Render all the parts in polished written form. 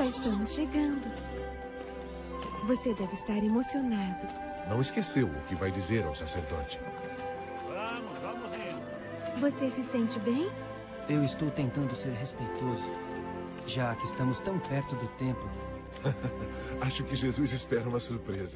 Já estamos chegando. Você deve estar emocionado. Não esqueceu o que vai dizer ao sacerdote. Vamos indo. Você se sente bem? Eu estou tentando ser respeitoso, já que estamos tão perto do templo. Acho que Jesus espera uma surpresa.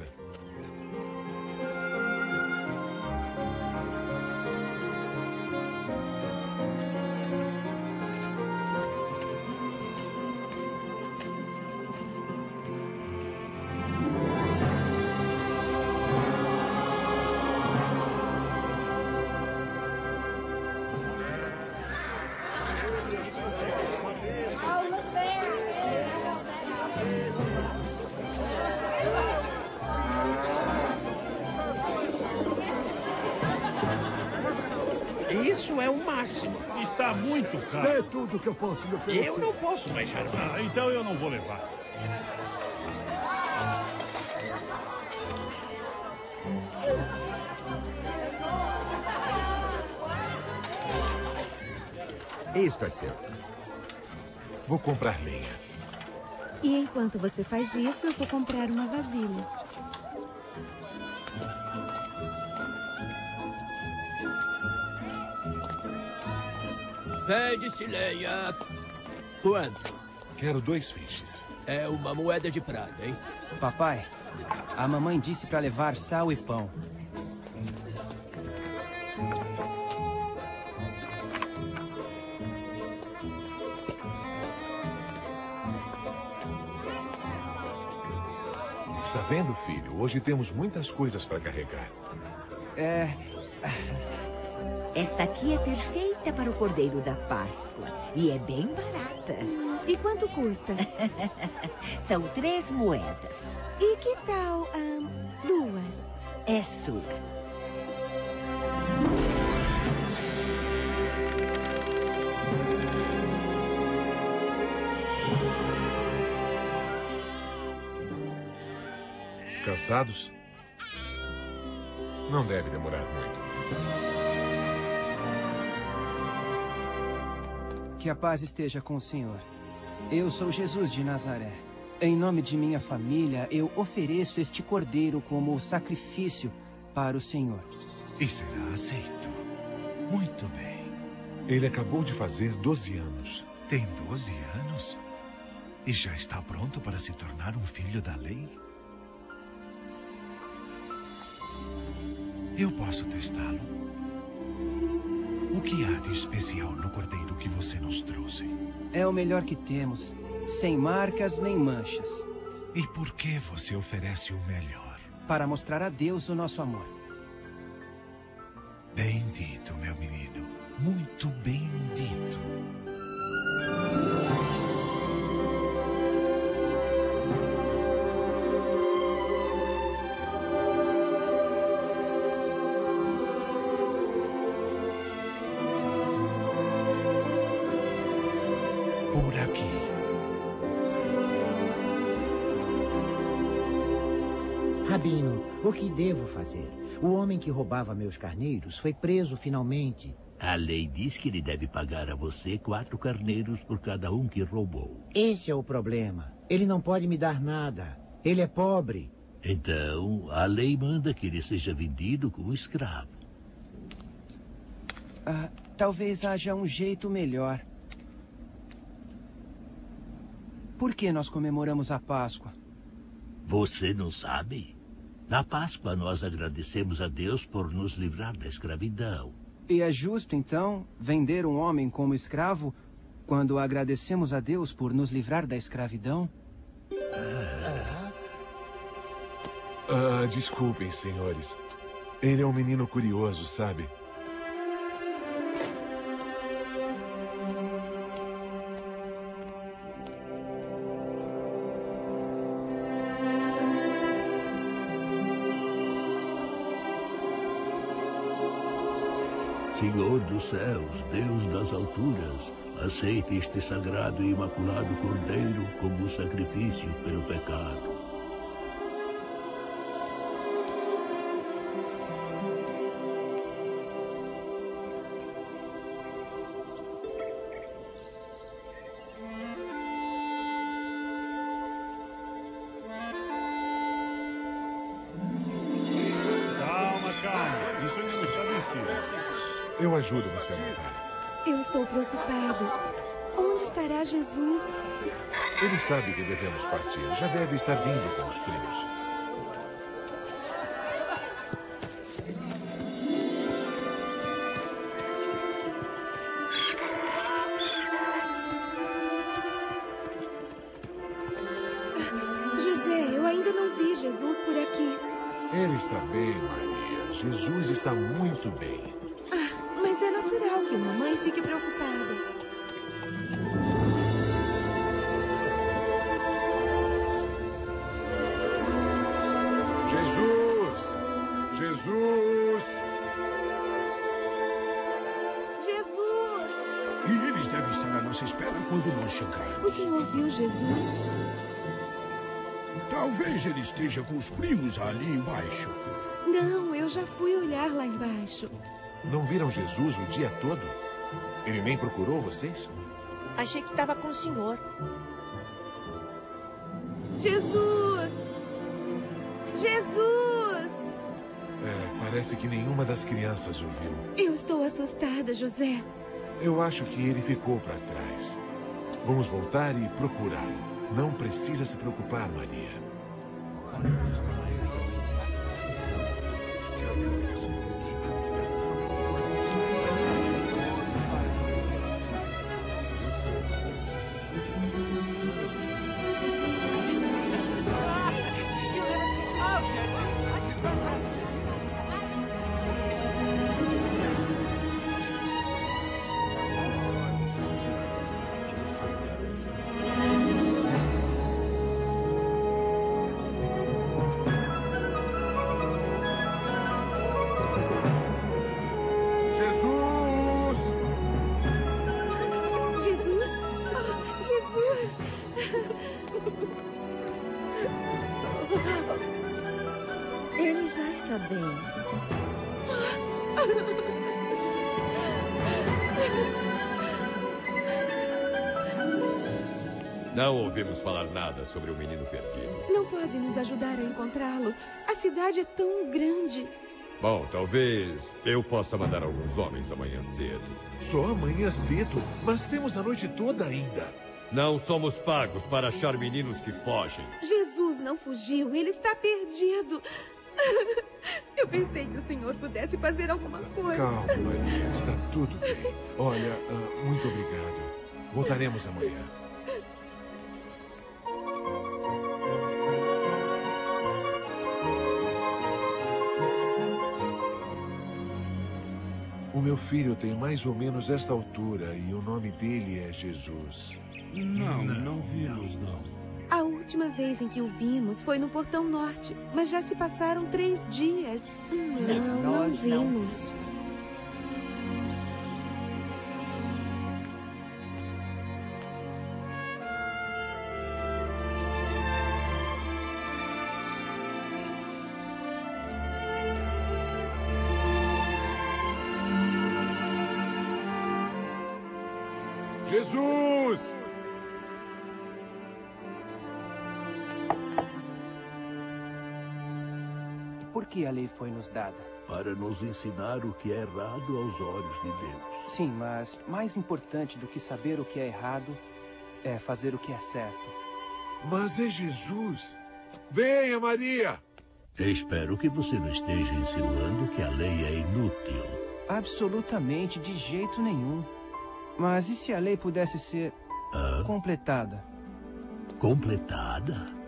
Isso é o máximo. Está muito caro. É tudo que eu posso lhe oferecer. Eu não posso baixar mais. Então eu não vou levar. Isto é seu. Vou comprar lenha. E enquanto você faz isso, eu vou comprar uma vasilha. Vende-se lenha. Quanto? Quero 2 feixes. É uma moeda de prata, hein? Papai, a mamãe disse para levar sal e pão. Está vendo, filho? Hoje temos muitas coisas para carregar. Esta aqui é perfeita para o Cordeiro da Páscoa. E é bem barata. E quanto custa? São 3 moedas. E que tal, 2? É sua. Cansados? Não deve demorar muito. Que a paz esteja com o senhor. Eu sou Jesus de Nazaré. Em nome de minha família, eu ofereço este cordeiro como sacrifício para o senhor. E será aceito. Muito bem. Ele acabou de fazer 12 anos. Tem 12 anos? E já está pronto para se tornar um filho da lei? Eu posso testá-lo. O que há de especial no cordeiro que você nos trouxe? É o melhor que temos. Sem marcas nem manchas. E por que você oferece o melhor? Para mostrar a Deus o nosso amor. Bem dito, meu menino. Muito bem dito. Por aqui. Rabino, o que devo fazer? O homem que roubava meus carneiros foi preso finalmente. A lei diz que ele deve pagar a você 4 carneiros por cada um que roubou. Esse é o problema. Ele não pode me dar nada. Ele é pobre. Então, a lei manda que ele seja vendido como escravo. Talvez haja um jeito melhor. Por que nós comemoramos a Páscoa? Você não sabe? Na Páscoa, nós agradecemos a Deus por nos livrar da escravidão. E é justo, então, vender um homem como escravo quando agradecemos a Deus por nos livrar da escravidão? Desculpem, senhores. Ele é um menino curioso, sabe? Senhor dos céus, Deus das alturas, aceite este sagrado e imaculado cordeiro como sacrifício pelo pecado. está difícil. Eu ajudo você a montar. Eu estou preocupado. Onde estará Jesus? Ele sabe que devemos partir. Já deve estar vindo com os trilhos. José, eu ainda não vi Jesus por aqui. Ele está bem, Maria. Jesus está muito bem. Mas é natural que uma mãe fique preocupada. Jesus! Jesus! Jesus! E eles devem estar à nossa espera quando nós chegarmos. O senhor viu Jesus? Talvez ele esteja com os primos ali embaixo. Não, eu já fui olhar lá embaixo. Não viram Jesus o dia todo? Ele nem procurou vocês? Achei que estava com o senhor. Jesus! Jesus! Parece que nenhuma das crianças o viu. Eu estou assustada, José. Eu acho que ele ficou para trás. Vamos voltar e procurá-lo. Não precisa se preocupar, Maria. Ele já está bem. Não ouvimos falar nada sobre o menino perdido. Não pode nos ajudar a encontrá-lo. A cidade é tão grande. Bom, talvez eu possa mandar alguns homens amanhã cedo. Só amanhã cedo? Mas temos a noite toda ainda. Não somos pagos para achar meninos que fogem. Jesus não fugiu, ele está perdido. Eu pensei que o senhor pudesse fazer alguma coisa. Calma, Maria, está tudo bem. Olha, muito obrigado. Voltaremos amanhã. O meu filho tem mais ou menos esta altura e o nome dele é Jesus. Não vimos, não. A última vez em que o vimos foi no Portão Norte, mas já se passaram 3 dias. Não vimos. Jesus! Por que a lei foi nos dada? Para nos ensinar o que é errado aos olhos de Deus. Sim, mas mais importante do que saber o que é errado é fazer o que é certo. Mas é Jesus! Venha, Maria! Espero que você não esteja insinuando que a lei é inútil. Absolutamente, de jeito nenhum. Mas e se a lei pudesse ser completada? Completada?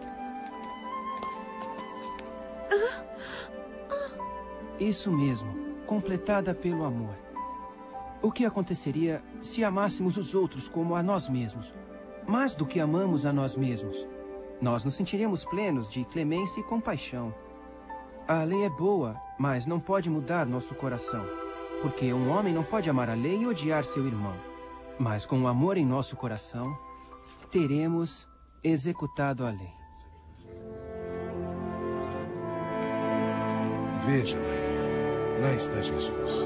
Isso mesmo, completada pelo amor. O que aconteceria se amássemos os outros como a nós mesmos? Mais do que amamos a nós mesmos. Nós nos sentiríamos plenos de clemência e compaixão. A lei é boa, mas não pode mudar nosso coração. Porque um homem não pode amar a lei e odiar seu irmão. Mas com o amor em nosso coração, teremos executado a lei. Veja, Maria. Lá está Jesus.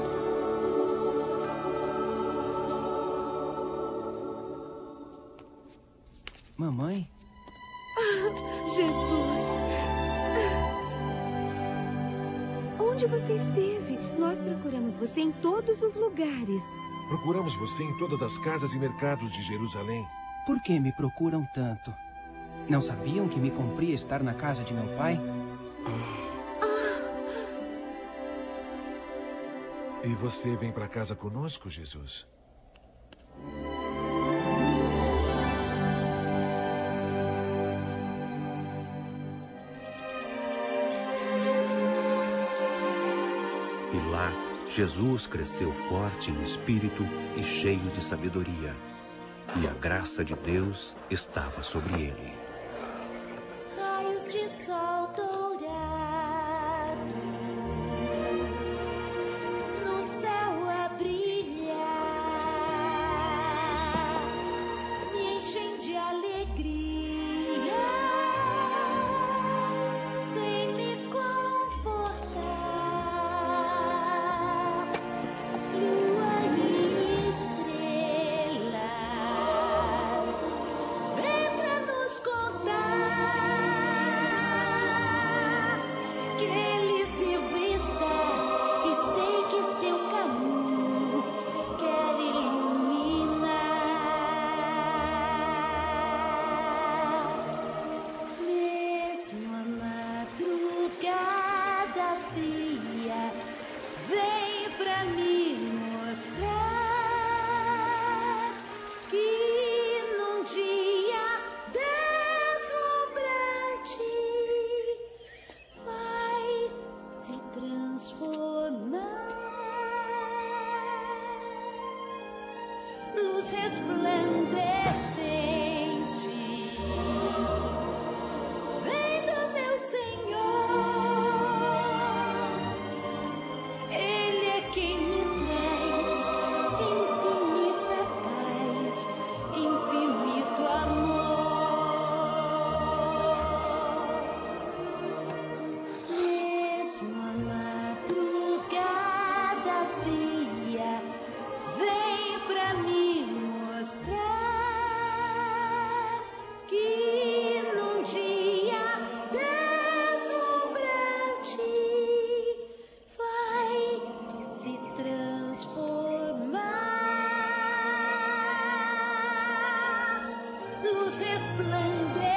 Mamãe? Jesus! Onde você esteve? Nós procuramos você em todos os lugares. Procuramos você em todas as casas e mercados de Jerusalém. Por que me procuram tanto? Não sabiam que me cumpria estar na casa de meu pai? E você vem para casa conosco, Jesus? E lá, Jesus cresceu forte no espírito e cheio de sabedoria. E a graça de Deus estava sobre ele. Raios de sol dourados no céu a brilhar me enchem de alegria. Vem me confortar, lua e estrelas. Vem pra nos contar que ele vivo está e sei que seu caminho quer iluminar. Mesmo a madrugada fria, vem pra me mostrar que num dia deslumbrante vai se transformar. Luz resplandecente vem do meu Senhor. Ele é quem me traz infinita paz, infinito amor. Mesmo a madrugada fria, vem pra me mostrar que num dia deslumbrante vai se transformar. Luz resplandecente.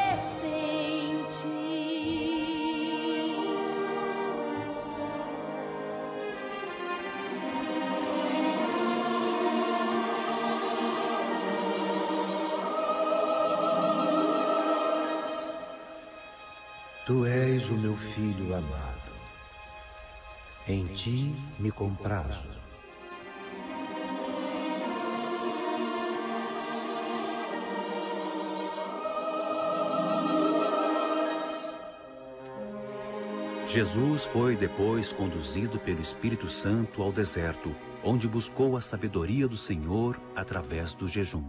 Tu és o meu filho amado. Em ti me comprazo. Jesus foi depois conduzido pelo Espírito Santo ao deserto, onde buscou a sabedoria do Senhor através do jejum.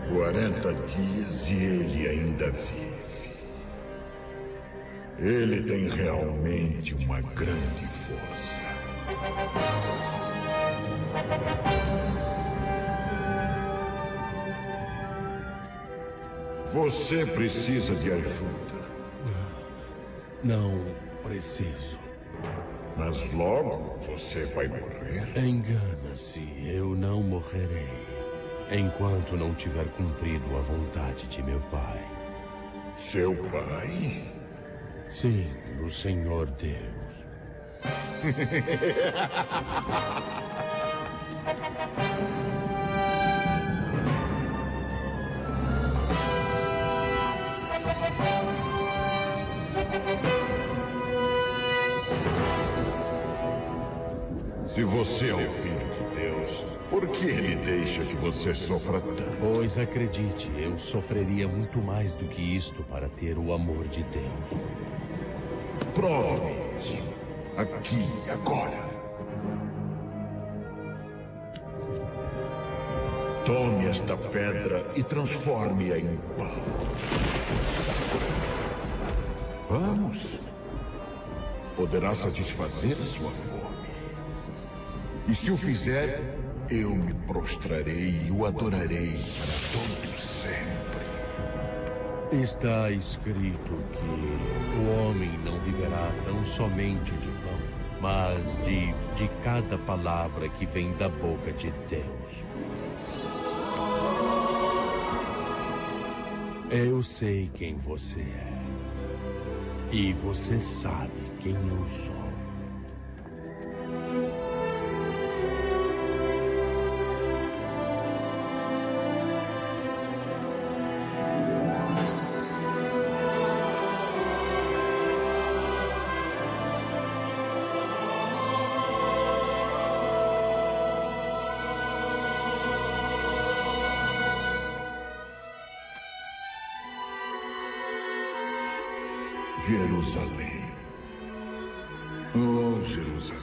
40 dias e ele ainda vive. Ele tem realmente uma grande força. Você precisa de ajuda. Não preciso. Mas logo você vai morrer. Engana-se, eu não morrerei enquanto não tiver cumprido a vontade de meu pai. Seu pai? Sim, o Senhor Deus. Se você é o filho de Deus, por que ele deixa que você sofra tanto? Pois acredite, eu sofreria muito mais do que isto para ter o amor de Deus. Prove-me isso. Aqui, agora. Tome esta pedra e transforme-a em pão. Vamos. Poderá satisfazer a sua fome. E se o fizer, eu me prostrarei e o adorarei para todo sempre. Está escrito que o homem não viverá tão somente de pão, mas de cada palavra que vem da boca de Deus. Eu sei quem você é. E você sabe quem eu sou. Jerusalém. Oh, Jerusalém.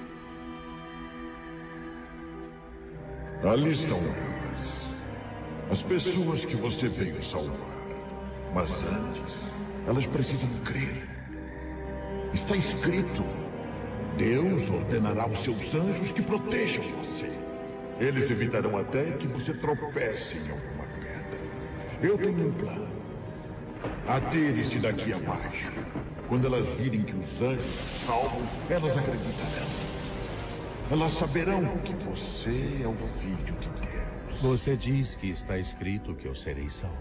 Ali estão elas. As pessoas que você veio salvar. Mas antes, elas precisam crer. Está escrito: Deus ordenará aos seus anjos que protejam você. Eles evitarão até que você tropece em alguma pedra. Eu tenho um plano. Atire-se daqui abaixo. Quando elas virem que os anjos o salvam, elas acreditarão. Elas saberão que você é o Filho de Deus. Você diz que está escrito que eu serei salvo.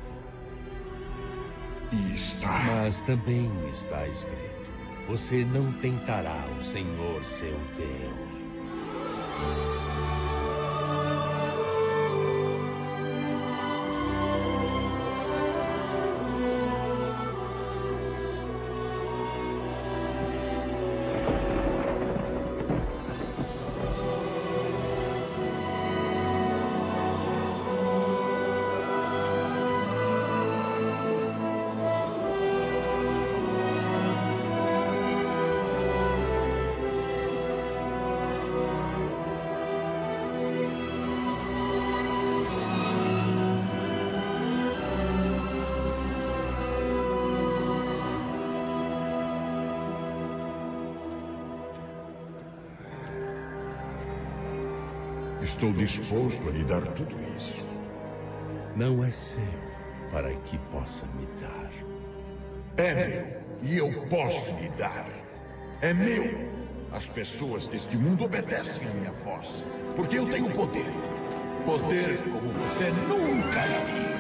E está. Mas também está escrito: você não tentará o Senhor seu Deus. Estou disposto a lhe dar tudo isso. Não é seu para que possa me dar. É meu e eu posso lhe dar. É meu. As pessoas deste mundo obedecem à minha voz, porque eu tenho poder. Poder como você nunca viu.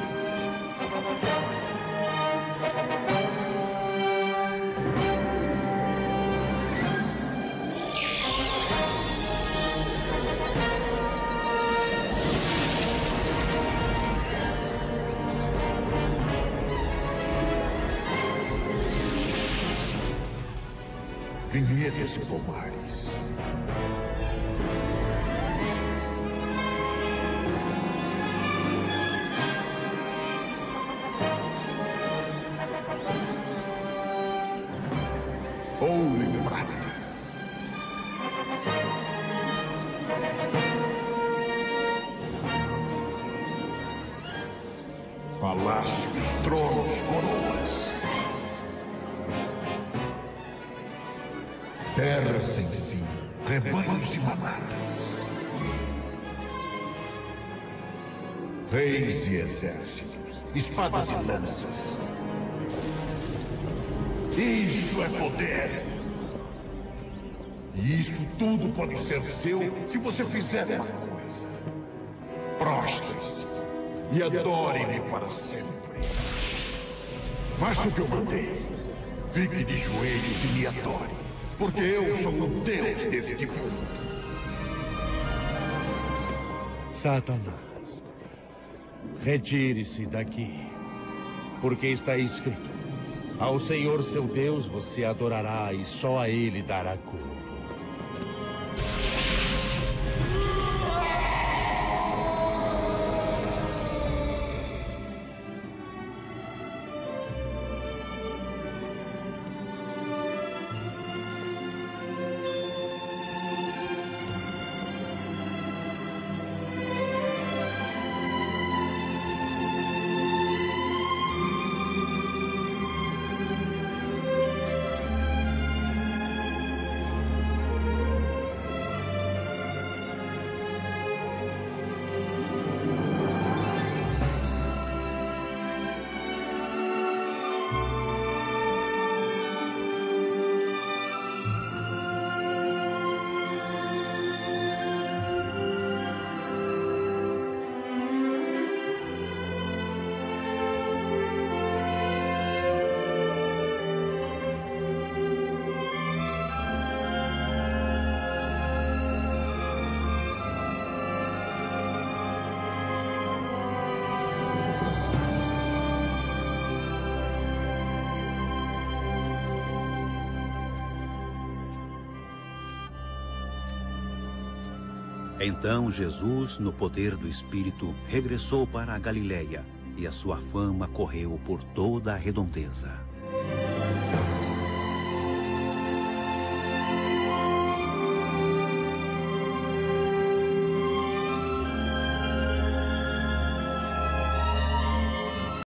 Vinhedos e pomares. Ouro e prata. Palácios, tronos, coroas. Terra sem fim, rebanhos e manadas. Reis e exércitos, espadas e lanças. Isso é poder. E isso tudo pode ser seu se você fizer uma coisa. Prostre-se e adore-me para sempre. Faça o que eu mandei. Fique de joelhos e me adore, porque eu sou o Deus deste mundo. Satanás, retire-se daqui, porque está escrito: ao Senhor seu Deus você adorará e só a Ele dará culto. Então Jesus, no poder do Espírito, regressou para a Galiléia, e a sua fama correu por toda a redondeza.